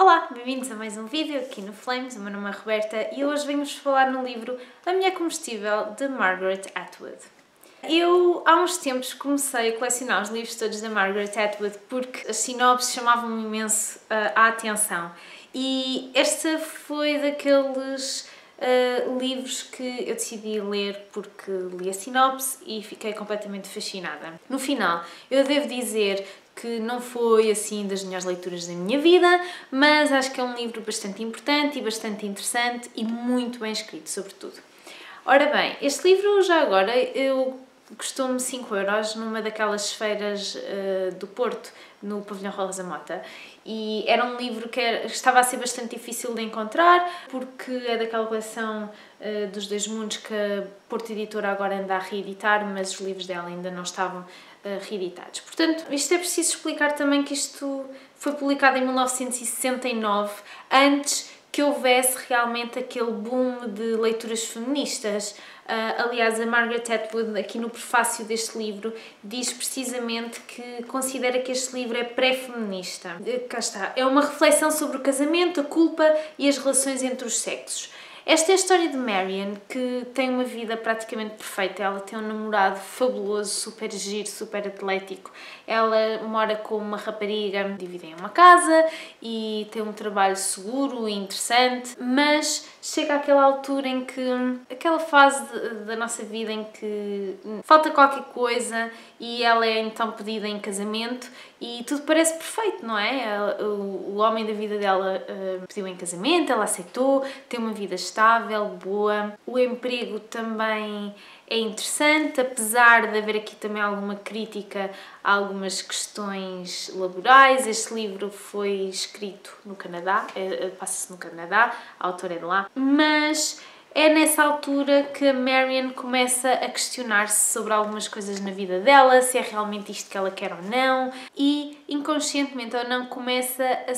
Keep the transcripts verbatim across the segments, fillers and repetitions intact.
Olá, bem-vindos a mais um vídeo aqui no Flames. O meu nome é Roberta e hoje venho-vos falar no livro A Mulher Comestível, de Margaret Atwood. Eu, há uns tempos, comecei a colecionar os livros todos da Margaret Atwood porque as sinopses chamavam-me imenso uh, a atenção. E esta foi daqueles uh, livros que eu decidi ler porque li a sinopse e fiquei completamente fascinada. No final, eu devo dizer que não foi assim das melhores leituras da minha vida, mas acho que é um livro bastante importante e bastante interessante e muito bem escrito, sobretudo. Ora bem, este livro já agora eu custou-me cinco euros numa daquelas feiras uh, do Porto, no Pavilhão Rosa Mota, e era um livro que era, estava a ser bastante difícil de encontrar porque é daquela coleção uh, dos Dois Mundos que a Porto Editora agora anda a reeditar, mas os livros dela ainda não estavam uh, reeditados. Portanto, isto é preciso explicar também que isto foi publicado em mil novecentos e sessenta e nove, antes que houvesse realmente aquele boom de leituras feministas. Uh, aliás, a Margaret Atwood, aqui no prefácio deste livro, diz precisamente que considera que este livro é pré-feminista. Uh, cá está. É uma reflexão sobre o casamento, a culpa e as relações entre os sexos. Esta é a história de Marian, que tem uma vida praticamente perfeita. Ela tem um namorado fabuloso, super giro, super atlético. Ela mora com uma rapariga, dividem uma casa e tem um trabalho seguro e interessante, mas chega àquela altura em que, aquela fase de, da nossa vida em que falta qualquer coisa e ela é então pedida em casamento e tudo parece perfeito, não é? Ela, o, o homem da vida dela uh, pediu em casamento, ela aceitou, tem uma vida estável, boa, o emprego também é interessante, apesar de haver aqui também alguma crítica a algumas questões laborais. Este livro foi escrito no Canadá, passa-se no Canadá, a autora é de lá, mas é nessa altura que a Marian começa a questionar-se sobre algumas coisas na vida dela, se é realmente isto que ela quer ou não, e inconscientemente ou não começa a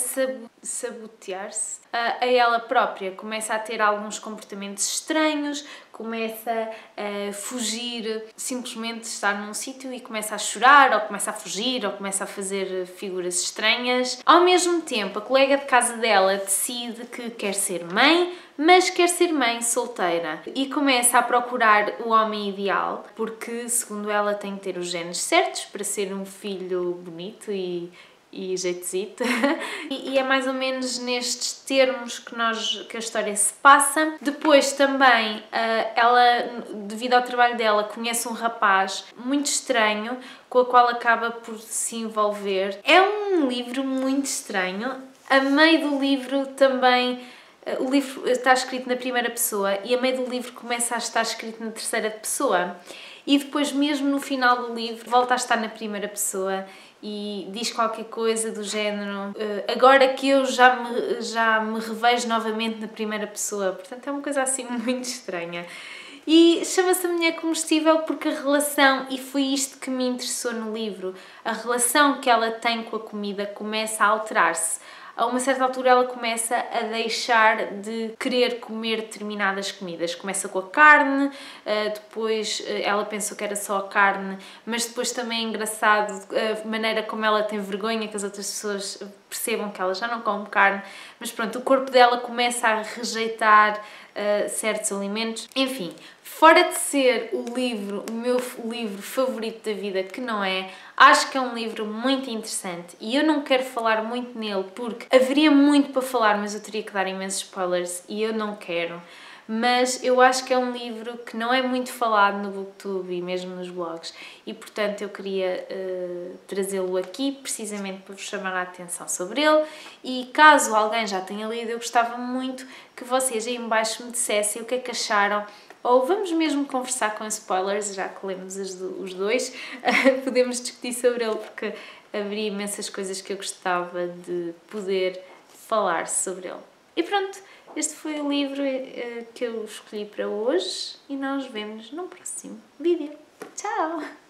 sabotear-se a, a ela própria, começa a ter alguns comportamentos estranhos, começa a fugir, simplesmente estar num sítio e começa a chorar, ou começa a fugir, ou começa a fazer figuras estranhas. Ao mesmo tempo, a colega de casa dela decide que quer ser mãe, mas quer ser mãe solteira e começa a procurar o homem ideal, porque, segundo ela, tem que ter os genes certos para ser um filho bonito e e jeitosito. e, e é mais ou menos nestes termos que, nós, que a história se passa. Depois também, uh, ela, devido ao trabalho dela, conhece um rapaz muito estranho, com o qual acaba por se envolver. É um livro muito estranho. A meio do livro também, uh, o livro está escrito na primeira pessoa e a meio do livro começa a estar escrito na terceira pessoa. E depois, mesmo no final do livro, volta a estar na primeira pessoa e diz qualquer coisa do género uh, agora que eu já me, já me revejo novamente na primeira pessoa. Portanto, é uma coisa assim muito estranha. E chama-se A Mulher Comestível porque a relação, e foi isto que me interessou no livro, a relação que ela tem com a comida começa a alterar-se. A uma certa altura ela começa a deixar de querer comer determinadas comidas. Começa com a carne, depois ela pensou que era só a carne, mas depois também é engraçado a maneira como ela tem vergonha que as outras pessoas percebam que ela já não come carne. Mas pronto, o corpo dela começa a rejeitar uh, certos alimentos. Enfim, fora de ser o livro, o meu livro favorito da vida, que não é, acho que é um livro muito interessante e eu não quero falar muito nele porque haveria muito para falar, mas eu teria que dar imensos spoilers e eu não quero. Mas eu acho que é um livro que não é muito falado no Booktube e mesmo nos blogs e, portanto, eu queria uh, trazê-lo aqui precisamente para vos chamar a atenção sobre ele e, caso alguém já tenha lido, eu gostava muito que vocês aí em baixo me dissessem o que é que acharam, ou vamos mesmo conversar com spoilers, já que lemos os dois, podemos discutir sobre ele porque haveria imensas coisas que eu gostava de poder falar sobre ele. E pronto, este foi o livro uh, que eu escolhi para hoje e nós vemos no próximo vídeo. Tchau!